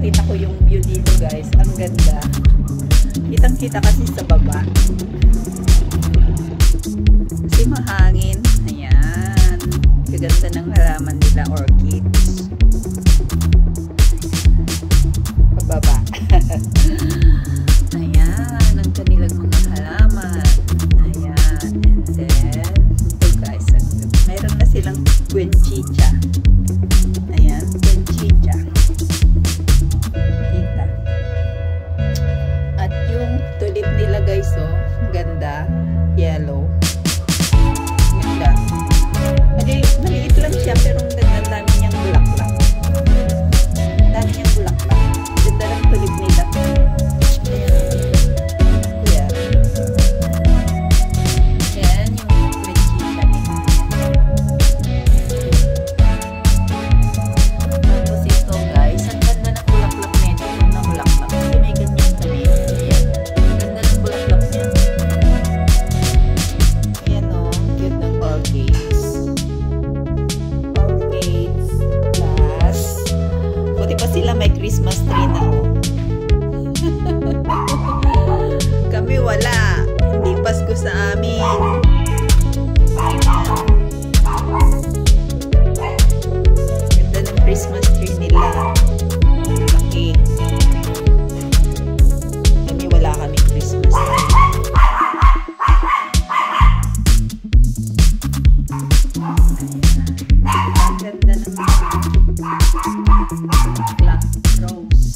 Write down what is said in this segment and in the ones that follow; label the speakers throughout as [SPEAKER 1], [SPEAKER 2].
[SPEAKER 1] Papakita ko yung view dito guys. Ang ganda. Kitang-kita kasi sa baba. Kasi mahangin. Ayan. Kaganda ng halaman nila, orchids. Pababa. Ayan. Ang kanilang mga halaman. Ayan. And then, ito guys. Mayroon na silang guenchicha. Ayan. Guenchicha. Kita. At yung tulip nila guys, oh. Ganda. Yellow. Ganda. Maliit lang siya pero ang dami niyang bulaklak. Dami niyang bulaklak. Ganda ng tulip nila. Ayan. Ayan yung guenchicha nila. Tapos ito guys, ang ganda ng bulaklak nito. Itong na bulaklak. Kasi may ganyan kami. Ayan. Ganda ng bulaklak niya. Ayan o. Cute ng orchids. Orchids. Plus, buti pa sila may Christmas tree na o. Kami wala. Hindi Pasko sa amin. Ganda ng Christmas tree nila. Laki. Kami wala kami Christmas tree. Ang ganda ng black rose.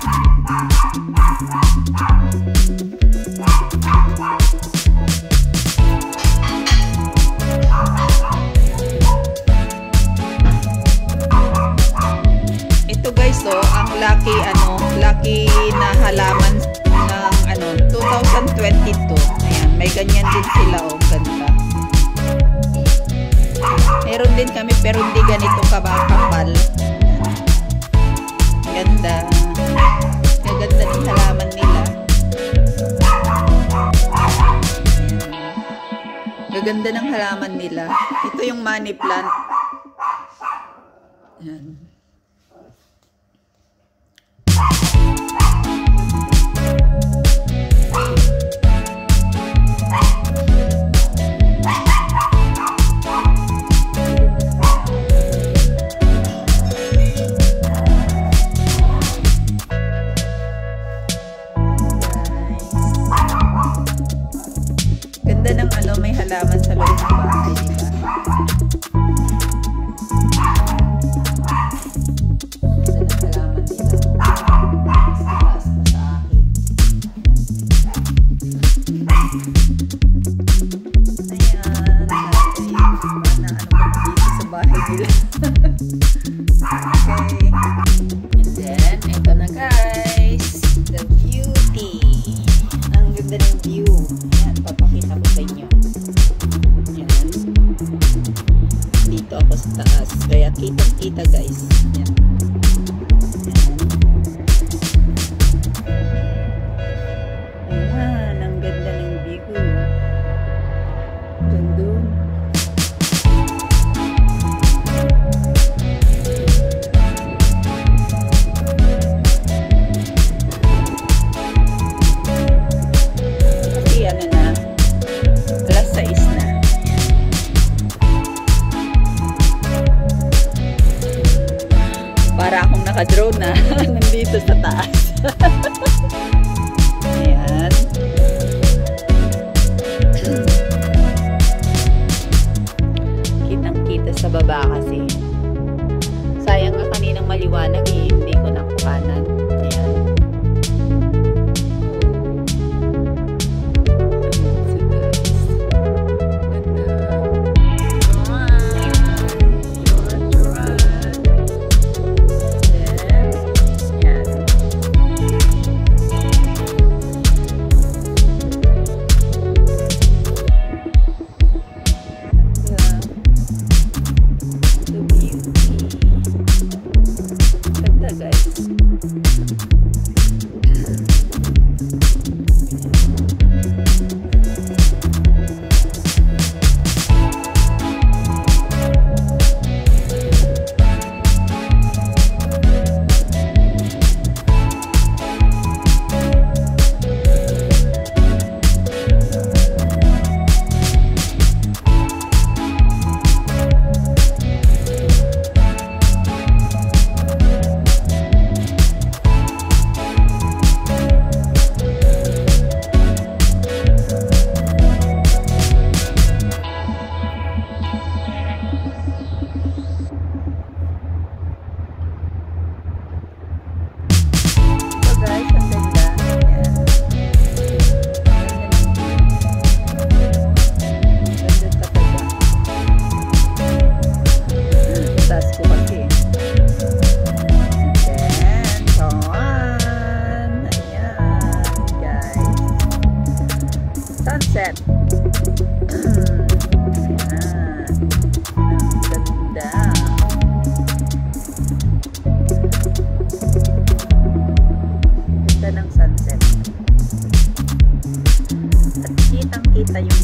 [SPEAKER 1] Ito guys, oh, ang lucky na halaman ng 2022. Ayan, may ganyan din sila, oh, ganda. Meron din kami pero hindi ganito kapal. Ganda. Ganda ng halaman nila. Gaganda ng halaman nila. Ito yung money plant. Ayan. Ganda ng may halaman sa loob ng bahay, di ba? Ganda ng halaman nila. Mas sa akin. Ayan. Na dito sa bahay nila. Okay. And then, ito na guys. The beauty. Ang ganda ng view. Ayan, papakita ko sa inyo. Ayan. Dito ako sa taas. Kaya kitang-kita guys. Ayan. Ayan, ang ganda ng view. Ganda. Para akong naka-drone na nandito sa taas. Ayan. Kitang-kita sa baba kasi. Sayang nga kaninang maliwanag eh. Hindi ko nakuhanan. Ayan.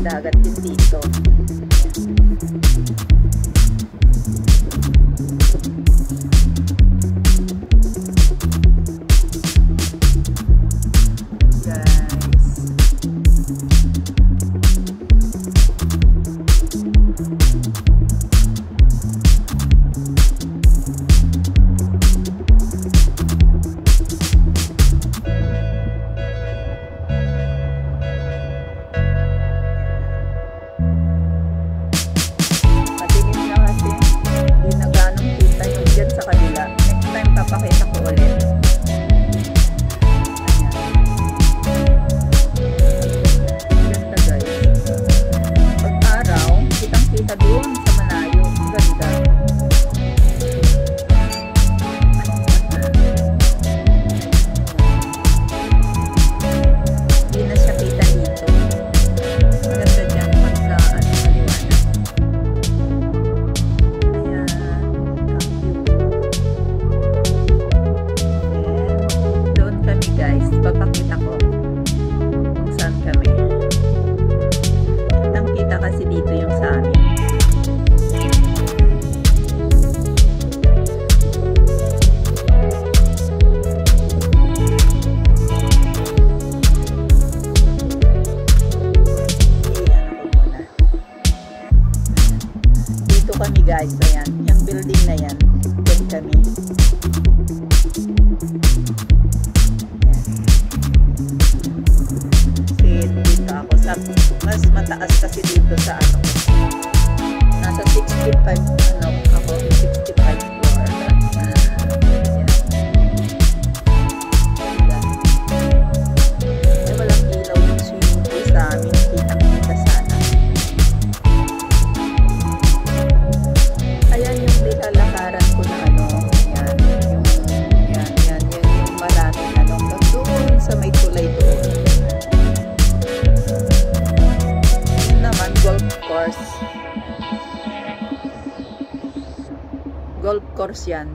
[SPEAKER 1] dagat din dito. Guys, ayan, yung building na yan, dyan kami. Ayan. Kasi dito ako sa, mas mataas kasi dito sa ano, nasa 65, ano, ako 65 floor. Ayan. Ay, walang ilaw yung swimming pool sa amin, kitang-kita sana. Ayan yung nilalakaran ko na ano, yan, yung maraming ano, doon sa may tulay doon. Yun naman, golf course. Golf course yan.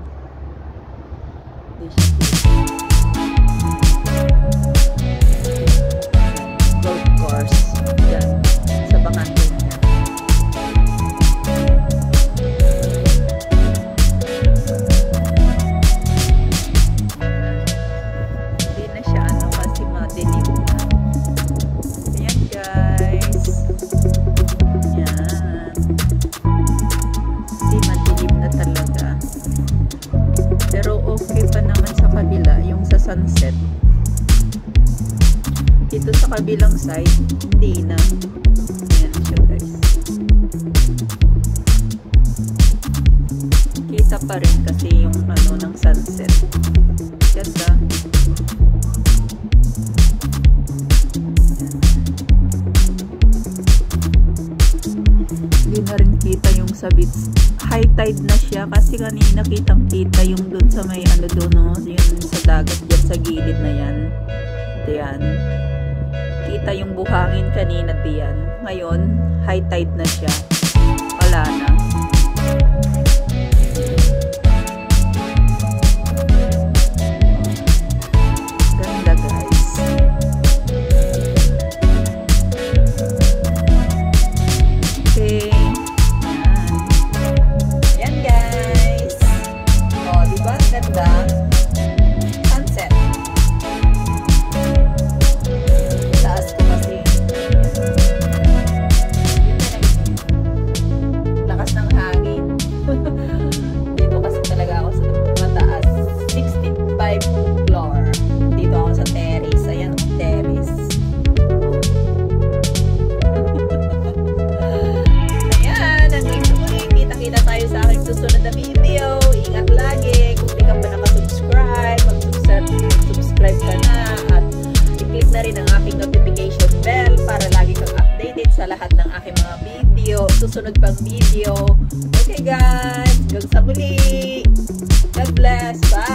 [SPEAKER 1] Golf course, yan, sa bakante niya. Sunset. Dito sa kabilang side, hindi na. Ayan siya guys. Kita pa rin kasi yung ano ng sunset. Ganda. Hindi na rin kita yung sa beach. High tide na siya kasi kanina kitang-kita yung dun sa may ano doon, no? Yung sa dagat dyan sa gilid na yan. Diyan. Kita yung buhangin kanina diyan. Ngayon, high tide na siya. Wala na. Ganda guys. Okay. Ganda. Sunset. Taas ko kasi. Lakas ng hangin. Dito kasi talaga ako sa mataas. 65 floor. Dito ako sa terrace. Ayan ang terrace. Ayan. Hanggang sa muli. Kita-kita tayo sa aking susunod na video. Ingat lagi. Kung di ka pa nakasubscribe, mag-subscribe ka na at i-click na rin ang aking notification bell para lagi kang updated sa lahat ng aking mga video, susunod pang video. Okay guys, hanggang sa muli. God bless. Bye!